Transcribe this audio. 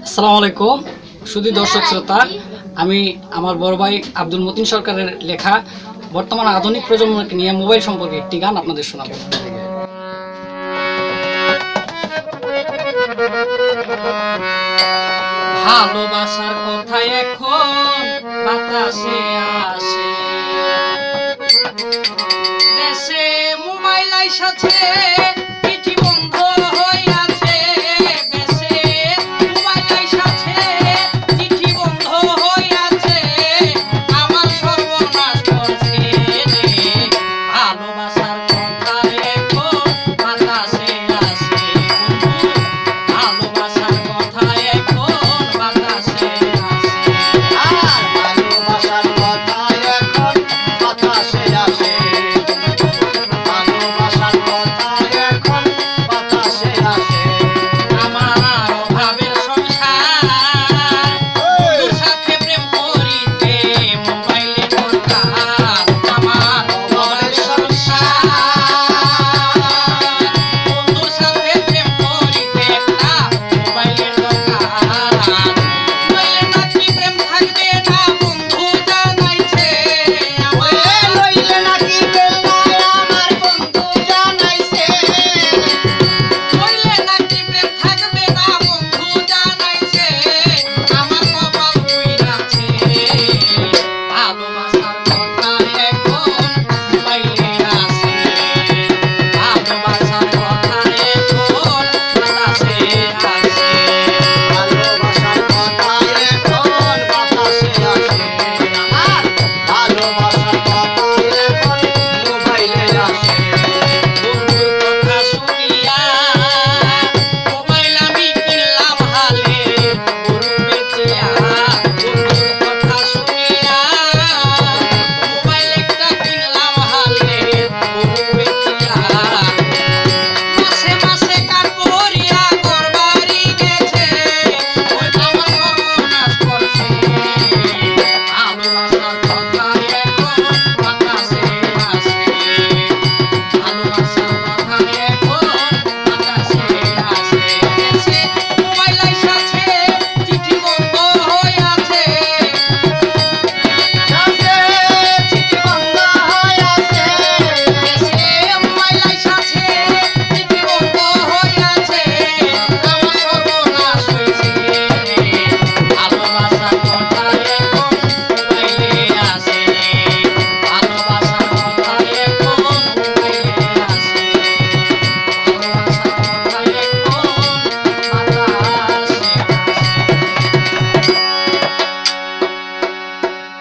আসসালামু আলাইকুম সুধী দর্শক শ্রোতা, আমি আমার বড় ভাই আব্দুল মতিন সরকারের লেখা বর্তমান আধুনিক প্রজন্মকে নিয়ে মোবাইল সম্পর্কে একটি গান আপনাদের শোনাবো। ভালোবাসার কথা এখন বাতাসে আসে, দেশে মোবাইল আইসাছে